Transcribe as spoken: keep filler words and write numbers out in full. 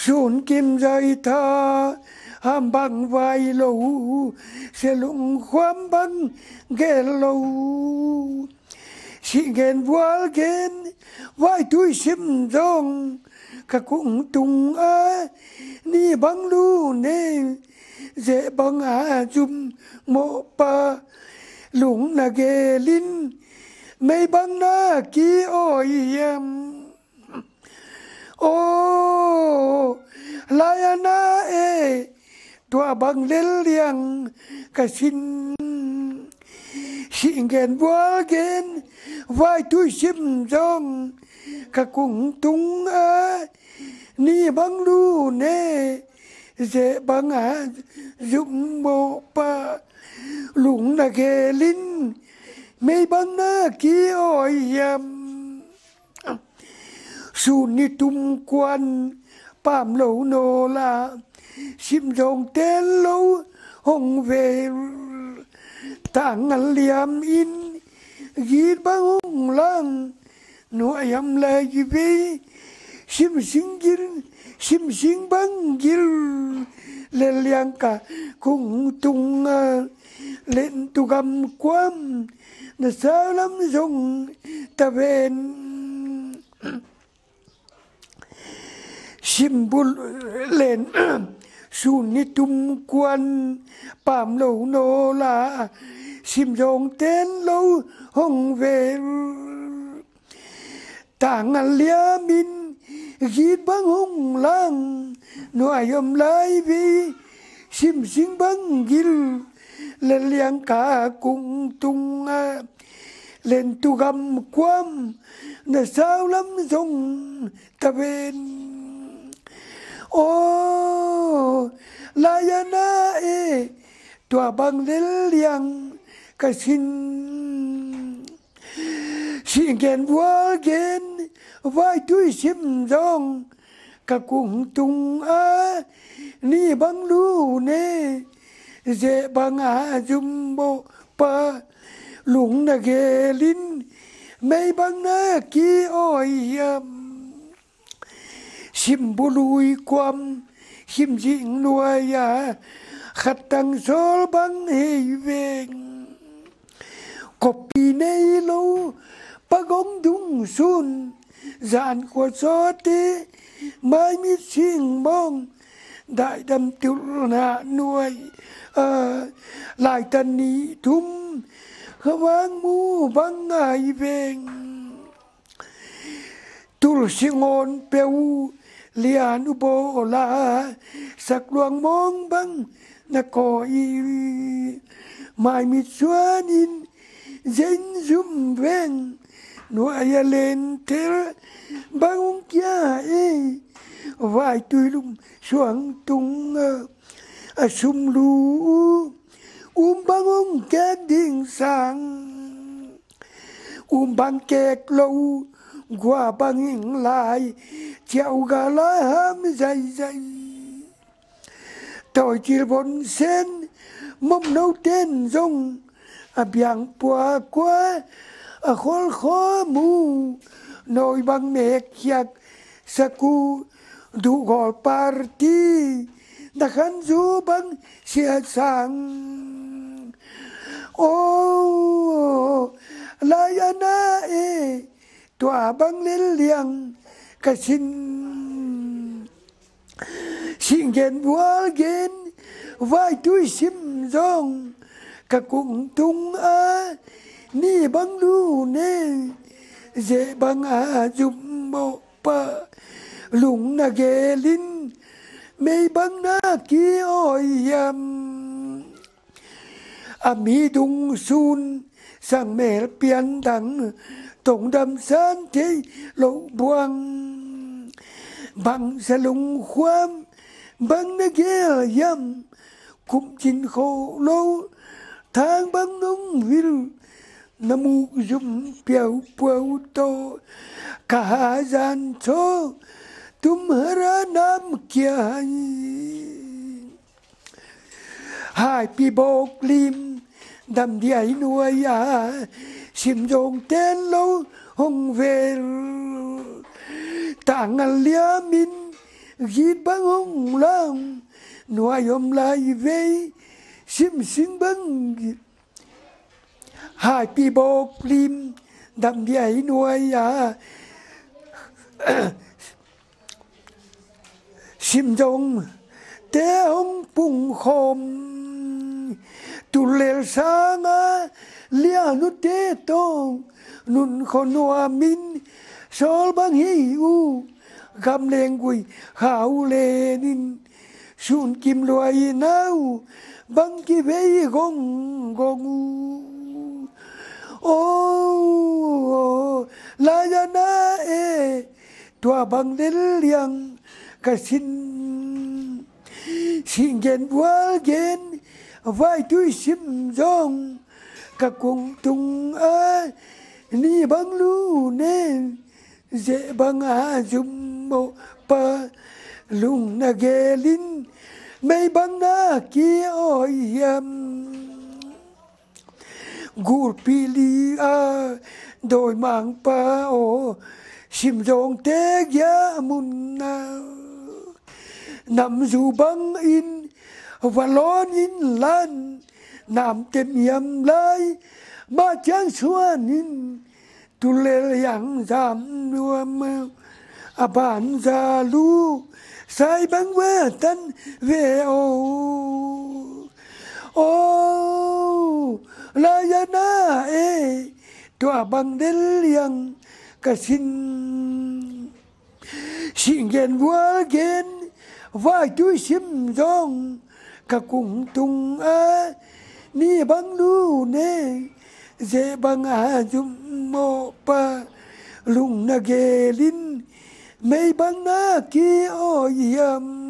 xuân kim dây thơ hàm bằng vai lâu sẽ lụng khoám bằng ghé lâu chị ghen vua ghen vai túi sim dòng cả cũng tung á ni bằng lu nê dễ bằng à dùm mộ pa lũng là ghé linh mấy bằng na kia ôi em ô lại na e tua bằng lên liang cả xin xin ghen vua ghen vai túi sim dòng cả cũng tung á ni bằng lu nê dễ bằng à dụng bộ pa lũng là ghé linh mấy bằng na kia ôi em xuân ni tung quan pam lâu nô la sim dòng tên lâu hồng về tảng ngàn liam in ghi bằng hồng lang nuôi em lại về sim sinh gil sim sinh bằng gil lên liang cả cùng tung lên tu gam quam nó sao lắm dùng ta về sim bul lên xuân ni tung quan pam lâu nô la sim dòng tên lâu hồng về tảng ngàn lia min ghi bằng hồng lang nuôi em lại vì sim sinh bằng gil lên liang cả cùng tung lên tu gam quam nó sao lắm dùng ta bên ô la ya na e tua bằng lên liang cả xin xin ghen vua ghen vai túi sim dòng cả cùng tung á ni bằng lu nê dễ bằng à dùm bộ pa lũng là ghé linh mấy bằng na kia ôi em sim bù lùi quam sim dịnh nuôi à khát tăng số bằng hề về copy này lâu ba gong đúng xuân dàn của gió tê mai mít xinh bông đại đâm tiểu hạ nuôi à, lại tân ní thum vang mu vang ai về tu sinh ngôn peu lian u bo la sak luang mong bang na ko i mai mi chuanin zen zum ven nuôi lên thế bang kia e vai tui lum xuống tung a sum lu um bang ông kẹt đinh sang um bang kẹt lâu qua bang in lại chèo gà lá ham dày dày tôi chỉ bốn sen mâm nấu tên rong à biang qua qua à khó khó mu nồi bang mẹ kiak saku du gol party đã khăn du bang xia sang ô la ya na e tua bang lên liang cả xin xin ghen vua ghen vai túi sim dòng cả cùng tung á ni bang lu nê dễ bang à dùm bộ pa lũng na ghé linh mấy bang na kia ôi em à mi dung sun sang mẹ pian đắng tổng đâm san thế lộ buông bằng sẽ lùng khoam bằng na ghé yam cũng chín khổ lâu tháng bằng nông vil nam mục dùm piao piao to cả gian cho tum hara nam kia hai pi bok lim đầm đi ấy nuôi à sim dòng tên lâu hồng về tảng lia min gít băng hông lang nuôi om lại về sim sinh băng hai pi bọc lim đầm vậy nuôi à sim dong té ông bung khom tu lel sang à lia nu té tong nun khon noa min sol bang hi u gam leng quỳ hảo lê nín sun kim loài nao băng ki vei gong gong u ô la ya na e tua bang del liang ka sin sin gen wal gen vai tui sim jong ka kung tung a ni bang lu ne dễ bang a zum mo pa lung na gelin mấy bang na ki oi yam gur pili a đôi mang pa o sim jong te ya mun na nằm dù băng in và lon in lan nằm tem yam lai ba chang xuan in tu lê yang zam nuam a ban za lu sai băng ve tan ve o o la ya na e tua băng del yang ka sin sin gen wa gen vai tui sim dong ka kung tung a ni bang lu ne dễ bang a zum mo pa lung na gelin mấy bang na ki o yam